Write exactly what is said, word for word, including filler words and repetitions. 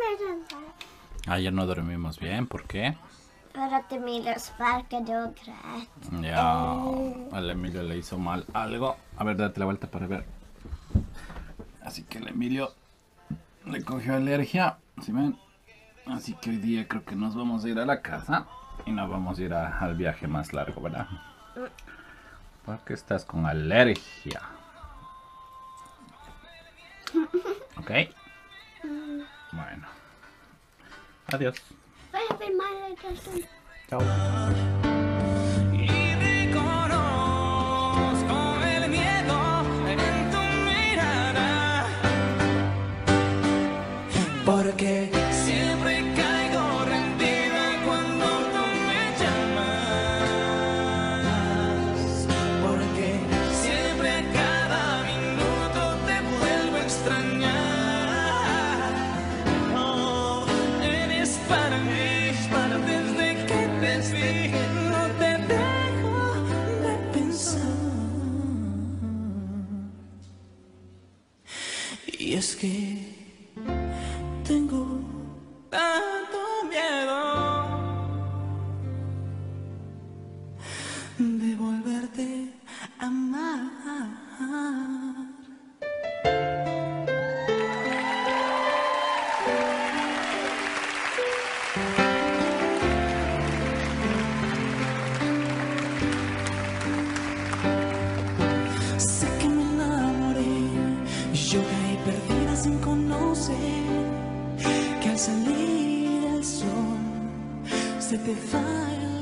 Ayer no dormimos bien, ¿por qué? För att Emilio sparkade och grät. Ya, al Emilio le hizo mal algo. A ver, date la vuelta para ver. Así que el Emilio le cogió alergia, ¿sí ven? Así que hoy día creo que nos vamos a ir a la casa y no vamos a ir a, al viaje más largo, ¿verdad? Porque estás con alergia. ¿Ok? Bueno. Adiós. Chao. Y reconozco el miedo en tu mirada, porque siempre caigo rendido cuando tú me llamas, porque siempre a cada minuto te vuelvo a extrañar. Oh, eres para mí. No te dejo de pensar. Y es que tengo tanto miedo de volverte a amar. Yo caí perdida sin conocer que al salir el sol se te va el